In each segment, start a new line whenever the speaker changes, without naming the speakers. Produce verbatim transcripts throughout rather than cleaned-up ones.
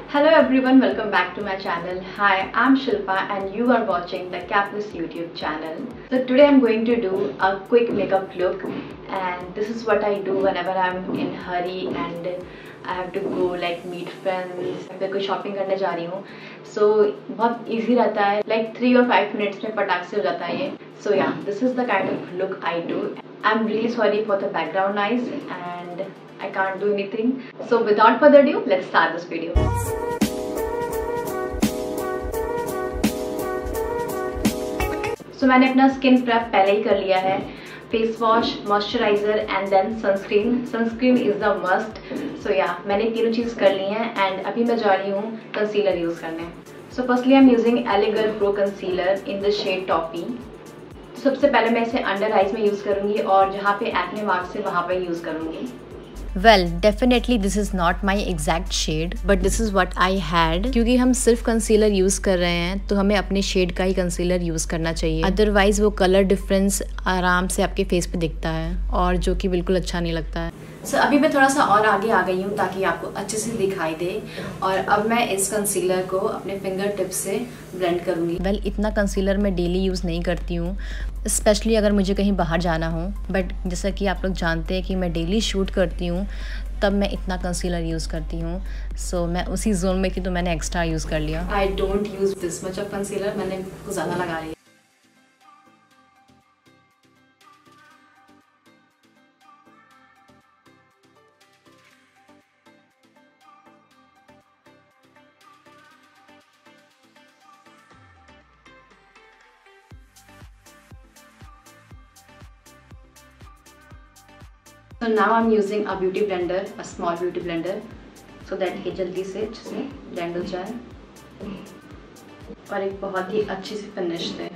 Hello everyone, welcome back to my channel. Hi, I'm Shilpa and you are watching the Capless YouTube channel. So today I'm going to do a quick makeup look, and this is what I do whenever I'm in hurry and I have to go like meet friends, मैं कोई shopping करने जा रही हूँ. So बहुत easy रहता है, like three or five minutes में पटाख से हो जाता है ये. So yeah, this is the kind of look I do. I'm really sorry for the background noise and I can't do anything. So without further ado, let's start this video. So मैंने अपना skin prep पहले ही कर लिया है. Face wash, moisturiser and then sunscreen. Sunscreen is the must. So yeah मैंने तीनों चीज़ कर ली हैं एंड अभी मैं जा रही हूँ कंसीलर यूज़ करने. So firstly I am using Eliger pro concealer in the shade toffee. सबसे पहले मैं इसे अंडर आइज में यूज़ करूँगी और जहाँ पे एक्ने मार्क्स है वहाँ पे यूज़ करूँगी.
Well, definitely this is not my exact shade, but this is what I had. क्योंकि हम सिर्फ कंसीलर यूज़ कर रहे हैं तो हमें अपने शेड का ही कंसीलर यूज़ करना चाहिए. अदरवाइज वो कलर डिफरेंस आराम से आपके फेस पे दिखता है और जो कि बिल्कुल अच्छा नहीं लगता है.
सो so, अभी मैं थोड़ा सा और आगे आ गई हूँ ताकि आपको अच्छे से दिखाई दे, और अब मैं इस कंसीलर को अपने फिंगर टिप से ब्लेंड करूँगी.
वेल well, इतना कंसीलर मैं डेली यूज़ नहीं करती हूँ, स्पेशली अगर मुझे कहीं बाहर जाना हो. बट जैसा कि आप लोग जानते हैं कि मैं डेली शूट करती हूँ, तब मैं इतना कंसीलर यूज़ करती हूँ. सो so, मैं उसी जोन में कि तो मैंने एक्स्ट्रा यूज़ कर लिया.
I don't use this much of concealer. मैंने कुछ ज़्यादा लगा लिया. So now I'm using a beauty blender, a small beauty blender, so that ये जल्दी से अच्छे से ब्लेंड हो जाए और एक बहुत ही अच्छी सी फिनिश दे.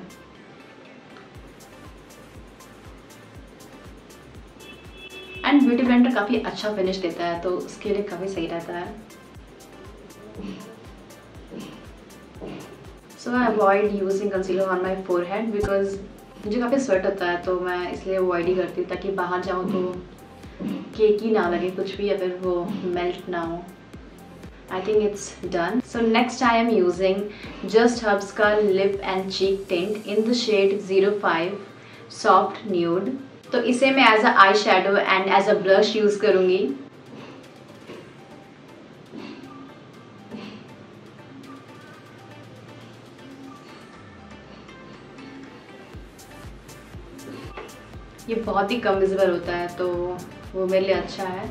एंड ब्यूटी ब्लेंडर काफ़ी अच्छा फिनिश देता है तो उसके लिए काफ़ी सही रहता है. So I avoid using concealer on my forehead because मुझे काफ़ी स्वेट होता है, तो मैं इसलिए अवॉइड ही करती हूँ ताकि बाहर जाऊँ तो केक ही ना लगे कुछ भी, या फिर वो मेल्ट ना हो. I think it's done. So next I am using just herbs का lip and cheek tint in the shade zero five soft nude. तो इसे मैं as a eye shadow and as a blush use करूँगी. ये बहुत ही कम visible होता है तो वो मेरे लिए अच्छा है.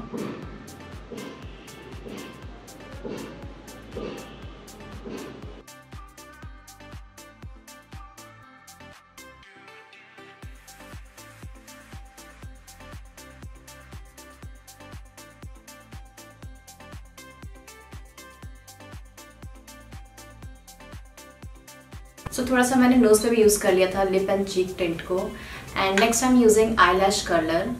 सो so, थोड़ा सा मैंने नोज पे भी यूज़ कर लिया था लिप एंड चीक टिंट को. And next I am using eye lash curler.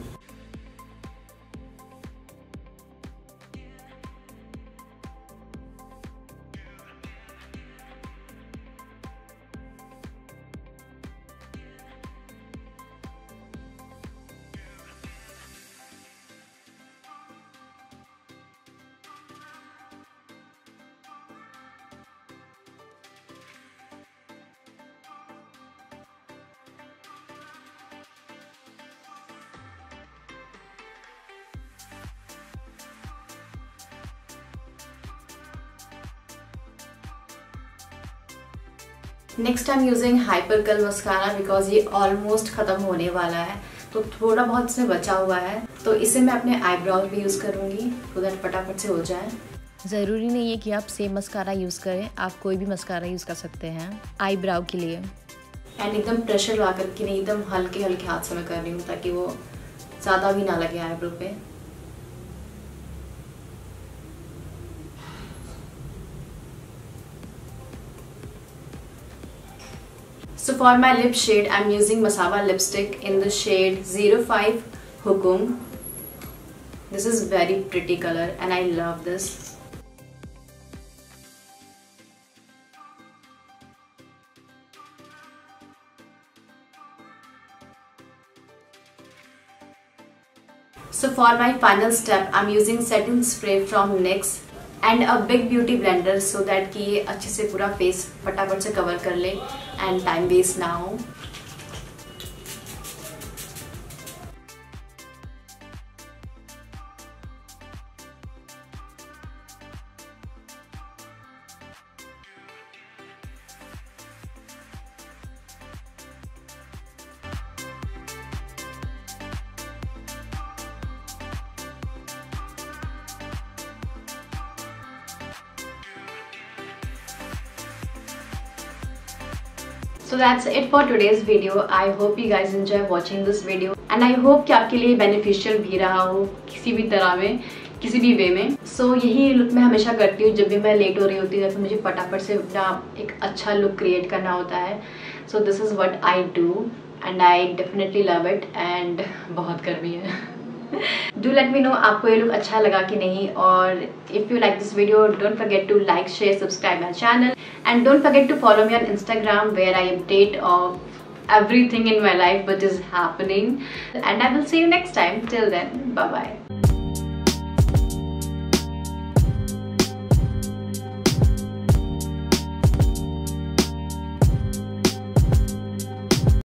Next I am using hyper curl mascara because ये ऑलमोस्ट ख़त्म होने वाला है, तो थोड़ा बहुत इसमें बचा हुआ है, तो इसे मैं अपने आईब्रोज भी यूज़ करूँगी तो दैट फटाफट से हो जाए.
ज़रूरी नहीं है कि आप सेम मस्कारा यूज़ करें, आप कोई भी मस्कारा यूज़ कर सकते हैं आईब्राउ के लिए.
एंड एकदम प्रेशर लगा करके नहीं, एकदम हल्के हल्के हाथ से मैं कर रही हूँ ताकि वो ज़्यादा भी ना लगे आईब्रो पे. So for my lip shade, I'm using Masaba lipstick in the shade zero five Hukum. This is very pretty color and I love this. So for my final step, I'm using setting spray from NYX
and a big beauty blender so that कि ये अच्छे से पूरा face फटाफट से cover कर ले and time waste ना हो।
So that's it for today's video. I hope you guys enjoy watching this video and I hope कि आपके लिए beneficial भी रहा हो किसी भी तरह में, किसी भी वे में। So यही लुक मैं हमेशा करती हूँ जब भी मैं लेट हो रही होती हूँ, तो मुझे फटाफट से अपना एक अच्छा लुक क्रिएट करना होता है। So this is what I do and I definitely love it and बहुत गर्मी है। Do let me know आपको ये लुक अच्छा लगा कि नहीं, और if you like this video don't forget to like, share, subscribe my channel and don't forget to follow me on Instagram where I update of everything in my life which is happening, and I will see you next time. Till then, bye bye.